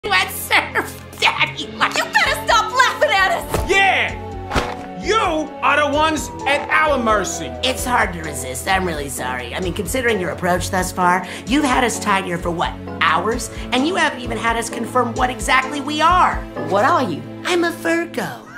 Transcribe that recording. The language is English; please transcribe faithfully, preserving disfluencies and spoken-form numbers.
wet surf, Daddy. You better stop laughing at us! Yeah! You are the ones at our mercy. It's hard to resist. I'm really sorry. I mean, considering your approach thus far, you've had us tied here for what, hours? And you haven't even had us confirm what exactly we are. What are you? I'm a Virgo.